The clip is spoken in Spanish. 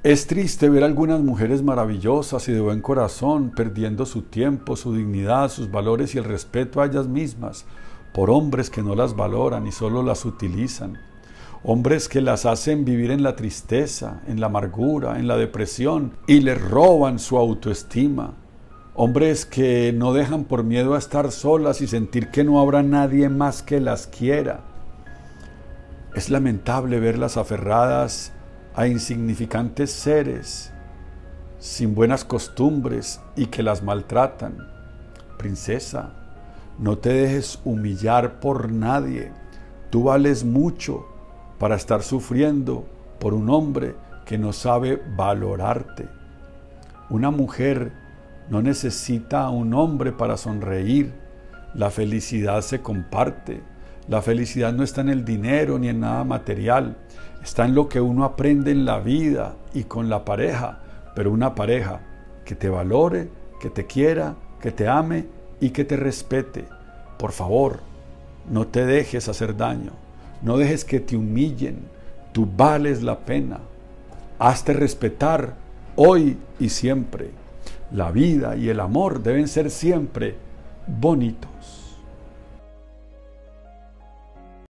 Es triste ver algunas mujeres maravillosas y de buen corazón perdiendo su tiempo, su dignidad, sus valores y el respeto a ellas mismas por hombres que no las valoran y solo las utilizan. Hombres que las hacen vivir en la tristeza, en la amargura, en la depresión y les roban su autoestima. Hombres que no dejan por miedo a estar solas y sentir que no habrá nadie más que las quiera. Es lamentable verlas aferradas a insignificantes seres sin buenas costumbres y que las maltratan. Princesa, no te dejes humillar por nadie. Tú vales mucho para estar sufriendo por un hombre que no sabe valorarte. Una mujer no necesita a un hombre para sonreír. La felicidad se comparte. La felicidad no está en el dinero ni en nada material. Está en lo que uno aprende en la vida y con la pareja. Pero una pareja que te valore, que te quiera, que te ame y que te respete. Por favor, no te dejes hacer daño. No dejes que te humillen. Tú vales la pena. Hazte respetar hoy y siempre. La vida y el amor deben ser siempre bonitos.